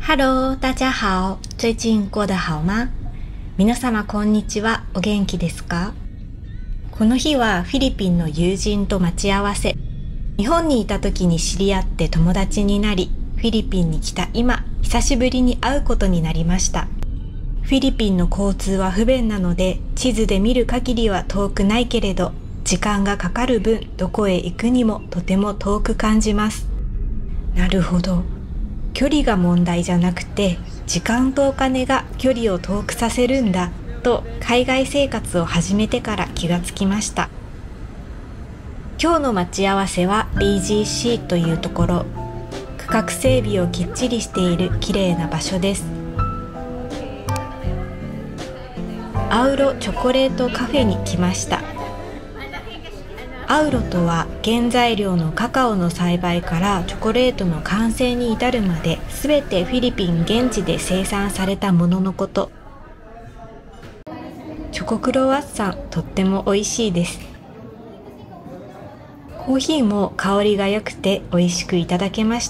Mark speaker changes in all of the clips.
Speaker 1: Hello， 大家好，最近过得好吗？皆様こんにちは、お元気ですか？この日はフィリピンの友人と待ち合わせ。日本にいた時に知り合って友達になり、フィリピンに来た今、久しぶりに会うことになりました。フィリピンの交通は不便なので、地図で見る限りは遠くないけれど、時間がかかる分、どこへ行くにもとても遠く感じます。なるほど。距離が問題じゃなくて、時間とお金が距離を遠くさせるんだと海外生活を始めてから気がつきました。今日の待ち合わせは BGC というところ、区画整備をきっちりしている綺麗な場所です。アウロチョコレートカフェに来ました。アウロとは原材料のカカオの栽培からチョコレートの完成に至るまで全てフィリピン現地で生産されたもののこと。チョコクロワッサンとっても美味しいです。コーヒーも香りが良くて美味しくいただけました。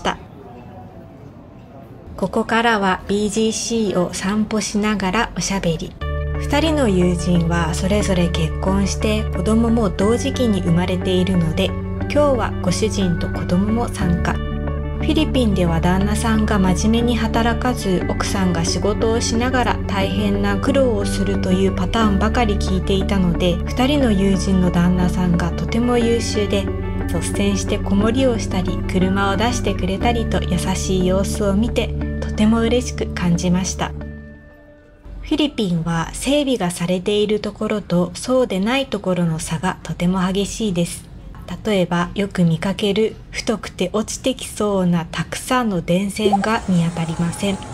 Speaker 1: ここからは BGC を散歩しながらおしゃべり。2人の友人はそれぞれ結婚して子供も同時期に生まれているので、今日はご主人と子供も参加。フィリピンでは旦那さんが真面目に働かず、奥さんが仕事をしながら大変な苦労をするというパターンばかり聞いていたので、2人の友人の旦那さんがとても優秀で、率先して子守りをしたり車を出してくれたりと優しい様子を見て、とても嬉しく感じました。フィリピンは整備がされているところとそうでないところの差がとても激しいです。例えばよく見かける太くて落ちてきそうなたくさんの電線が見当たりません。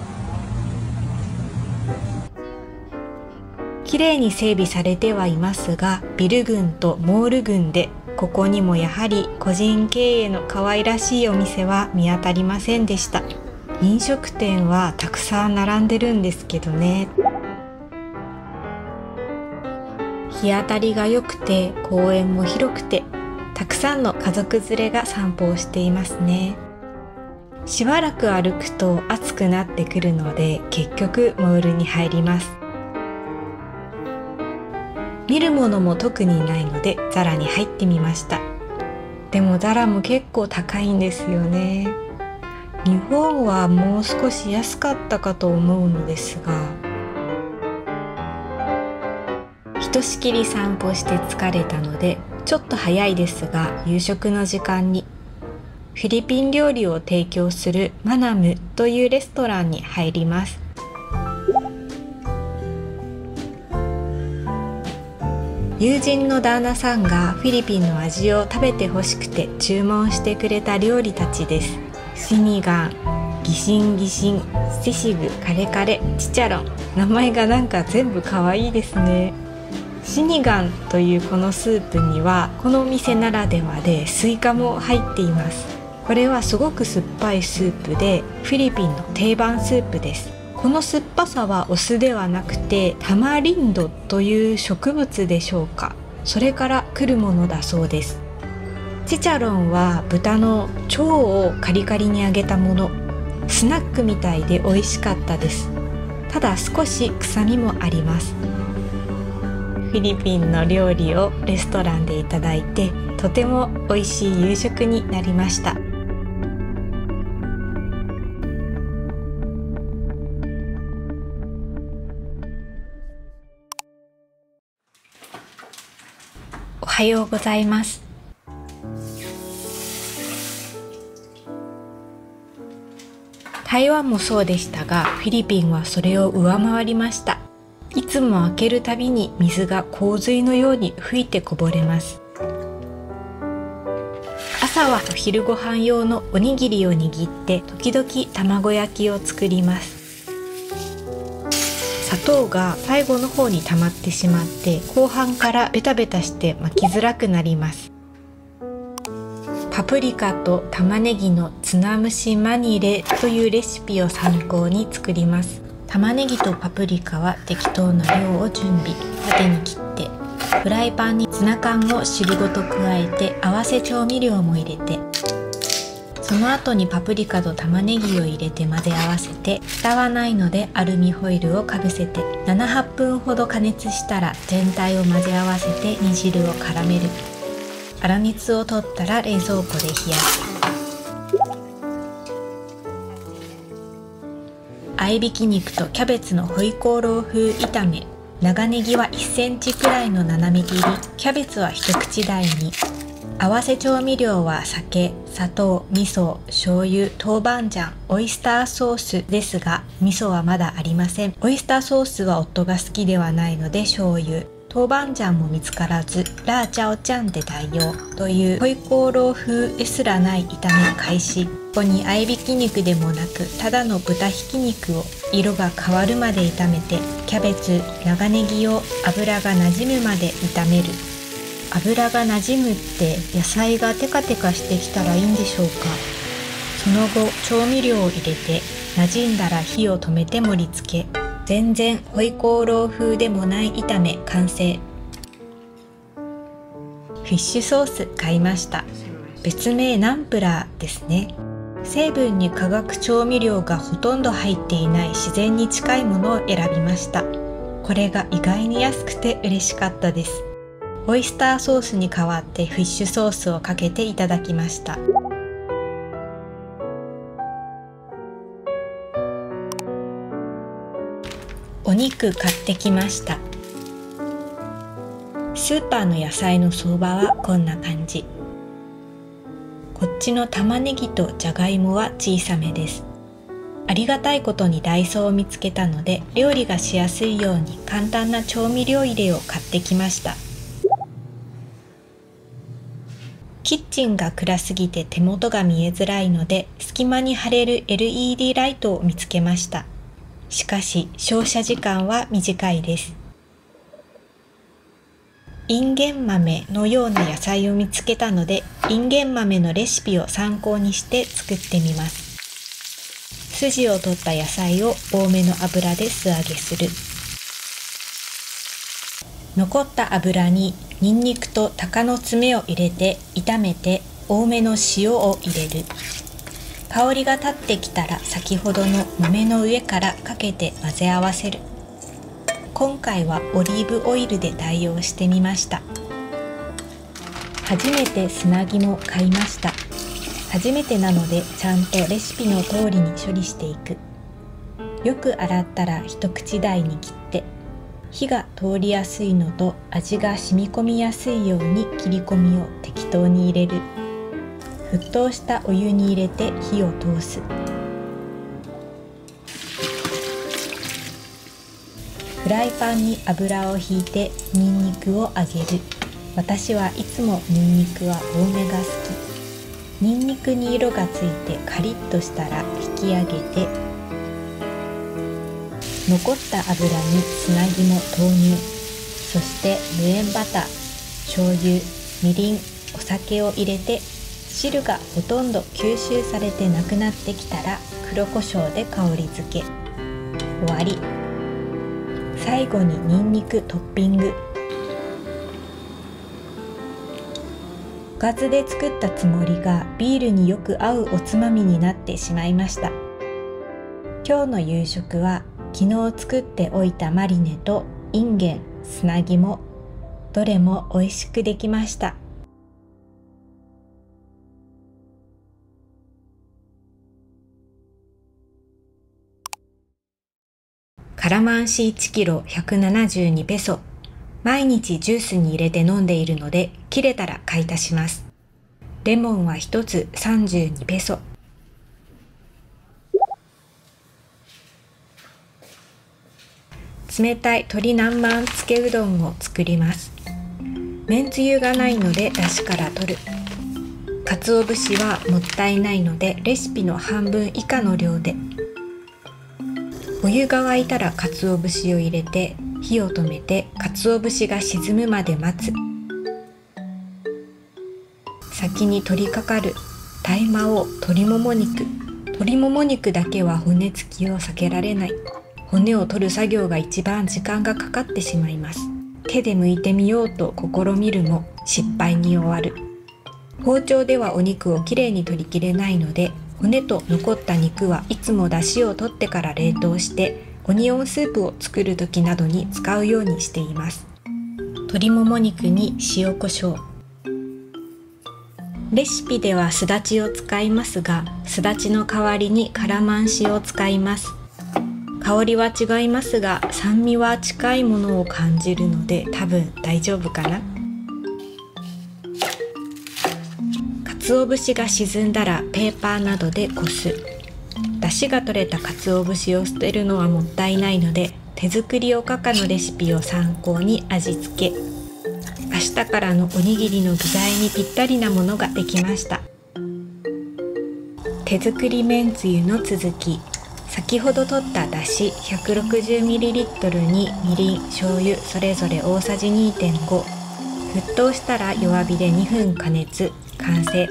Speaker 1: きれいに整備されてはいますが、ビル群とモール群でここにもやはり個人経営の可愛らしいお店は見当たりませんでした。飲食店はたくさん並んでるんですけどね。日当たりが良くて公園も広くて、たくさんの家族連れが散歩をしていますね。しばらく歩くと暑くなってくるので、結局モールに入ります。見るものも特にないのでザラに入ってみました。でもザラも結構高いんですよね。日本はもう少し安かったかと思うのですが、ひとしきり散歩して疲れたので、ちょっと早いですが夕食の時間にフィリピン料理を提供するマナムというレストランに入ります。友人の旦那さんがフィリピンの味を食べてほしくて注文してくれた料理たちです。シニガン、ギシンギシン、セシグ、カレカレ、チチャロン。名前がなんか全部かわいいですね。シニガンというこのスープにはこのお店ならではでスイカも入っています。これはすごく酸っぱいスープでフィリピンの定番スープです。この酸っぱさはお酢ではなくてタマリンドという植物でしょうか。それから来るものだそうです。チチャロンは豚の腸をカリカリに揚げたもの。スナックみたいで美味しかったです。ただ少し臭みもあります。フィリピンの料理をレストランでいただいて、とても美味しい夕食になりました。おはようございます。台湾もそうでしたが、フィリピンはそれを上回りました。いつも開けるたびに水が洪水のように吹いてこぼれます。朝はお昼ご飯用のおにぎりを握って時々卵焼きを作ります。砂糖が最後の方に溜まってしまって後半からベタベタして巻きづらくなります。パプリカと玉ねぎのツナ蒸しマニレというレシピを参考に作ります。玉ねぎとパプリカは適当な量を準備。縦に切ってフライパンにツナ缶を汁ごと加えて合わせ調味料も入れて、 その後にパプリカと玉ねぎを入れて混ぜ合わせて、蓋はないのでアルミホイルをかぶせて7、8分ほど加熱したら全体を混ぜ合わせて煮汁を絡める。粗熱を取ったら冷蔵庫で冷やす。合いびき肉とキャベツのホイコーロー風炒め。長ネギは1センチくらいの斜め切り、キャベツは一口大に。合わせ調味料は酒、砂糖、味噌、醤油、豆板醤、オイスターソースですが、味噌はまだありません。オイスターソースは夫が好きではないので醤油。豆板醤も見つからず、ラーチャオチャンで代用というホイコーロー風ですらない炒め開始。ここに合いびき肉でもなく、ただの豚ひき肉を色が変わるまで炒めて、キャベツ、長ネギを油が馴染むまで炒める。油が馴染むって野菜がテカテカしてきたらいいんでしょうか。その後、調味料を入れて、馴染んだら火を止めて盛り付け。全然ホイコーロー風でもない炒め完成。フィッシュソース買いました。別名ナンプラーですね。成分に化学調味料がほとんど入っていない自然に近いものを選びました。これが意外に安くて嬉しかったです。オイスターソースに代わってフィッシュソースをかけていただきました。お肉買ってきました。スーパーの野菜の相場はこんな感じ。こっちの玉ねぎとじゃがいもは小さめです。ありがたいことにダイソーを見つけたので、料理がしやすいように簡単な調味料入れを買ってきました。キッチンが暗すぎて手元が見えづらいので、隙間に貼れる LED ライトを見つけました。しかし照射時間は短いです。インゲン豆のような野菜を見つけたので、インゲン豆のレシピを参考にして作ってみます。筋を取った野菜を多めの油で素揚げする。残った油にニンニクと鷹の爪を入れて炒めて、多めの塩を入れる。香りが立ってきたら先ほどの豆の上からかけて混ぜ合わせる。今回はオリーブオイルで代用してみました。初めて砂肝買いました。初めてなのでちゃんとレシピの通りに処理していく。よく洗ったら一口大に切って、火が通りやすいのと味が染み込みやすいように切り込みを適当に入れる。沸騰したお湯に入れて火を通す。フライパンに油をひいてニンニクを揚げる。私はいつもニンニクは多めが好き。ニンニクに色がついてカリッとしたら引き上げて、残った油に砂肝投入、そして無塩バター、醤油、みりん、お酒を入れて、汁がほとんど吸収されてなくなってきたら黒胡椒で香り付け。終わり。最後にニンニクトッピング。おかずで作ったつもりがビールによく合うおつまみになってしまいました。今日の夕食は昨日作っておいたマリネとインゲン、砂肝、どれも美味しくできました。カラマンシー1キロ172ペソ。毎日ジュースに入れて飲んでいるので、切れたら買い足します。レモンは1つ32ペソ。冷たい鶏南蛮つけうどんを作ります。めんつゆがないので出汁から取る。鰹節はもったいないのでレシピの半分以下の量で。お湯が沸いたら鰹節を入れて火を止めて、鰹節が沈むまで待つ。先に取り掛かる大麻を鶏もも肉。鶏もも肉だけは骨付きを避けられない。骨を取る作業が一番時間がかかってしまいます。手で剥いてみようと試みるも失敗に終わる。 包丁ではお肉をきれいに取りきれないので、骨と残った肉はいつも出汁を取ってから冷凍して、オニオンスープを作る時などに使うようにしています。鶏もも肉に塩コショウ。レシピではすだちを使いますが、すだちの代わりにカラマンシを使います。香りは違いますが、酸味は近いものを感じるので多分大丈夫かな。鰹節が沈んだらペーパーなどでこす。出汁が取れた鰹節を捨てるのはもったいないので、手作りおかかのレシピを参考に味付け。明日からのおにぎりの具材にぴったりなものができました。手作りめんつゆの続き。先ほど取っただし 160ml にみりん、醤油それぞれ大さじ 2.5。 沸騰したら弱火で2分加熱。完成。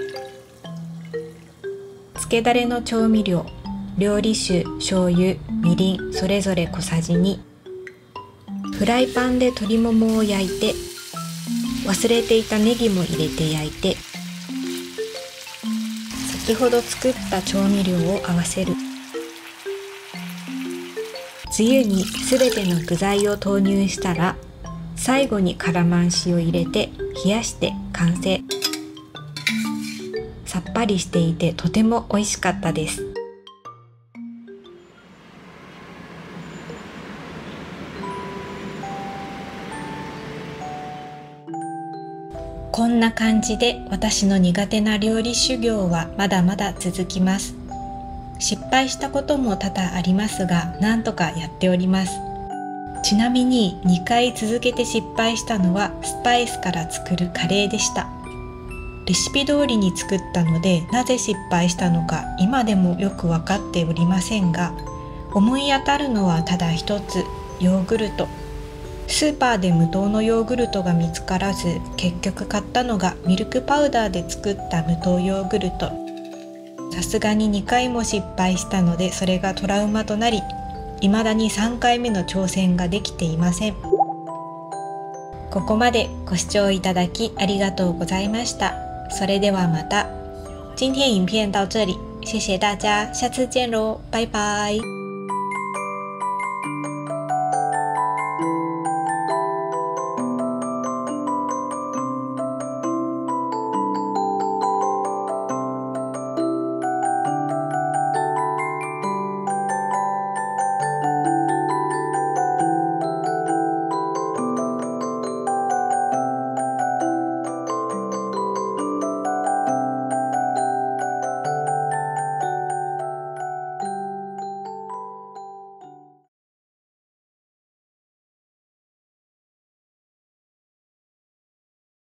Speaker 1: つけだれの調味料、料理酒、醤油、みりんそれぞれ小さじ2。フライパンで鶏ももを焼いて、忘れていたネギも入れて焼いて、先ほど作った調味料を合わせる。つゆにすべての具材を投入したら、最後にカラマンシを入れて冷やして完成。さっぱりしていてとても美味しかったです。こんな感じで私の苦手な料理修行はまだまだ続きます。失敗したことも多々ありますが、なんとかやっております。ちなみに2回続けて失敗したのはスパイスから作るカレーでした。レシピ通りに作ったので、なぜ失敗したのか今でもよく分かっておりませんが、思い当たるのはただ一つ、ヨーグルト。スーパーで無糖のヨーグルトが見つからず、結局買ったのがミルクパウダーで作った無糖ヨーグルト。さすがに2回も失敗したので、それがトラウマとなり、未だに3回目の挑戦ができていません。ここまでご視聴いただきありがとうございました。それではまた。今天影片到这里，谢谢大家，下次见喽，拜拜。